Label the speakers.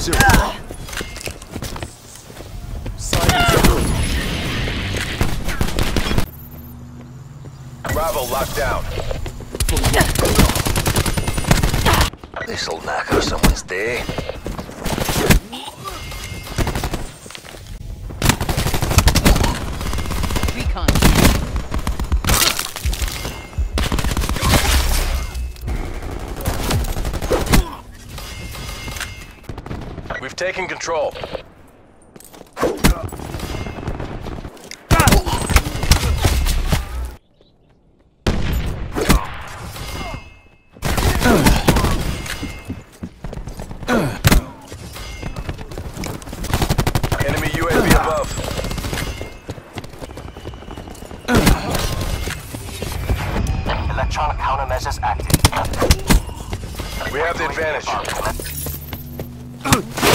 Speaker 1: zero.
Speaker 2: Bravo locked down.
Speaker 3: This'll knacker someone's day.
Speaker 4: Recon.
Speaker 2: We've taken control. Enemy UAV above.
Speaker 5: Electronic countermeasures active.
Speaker 2: We have the advantage.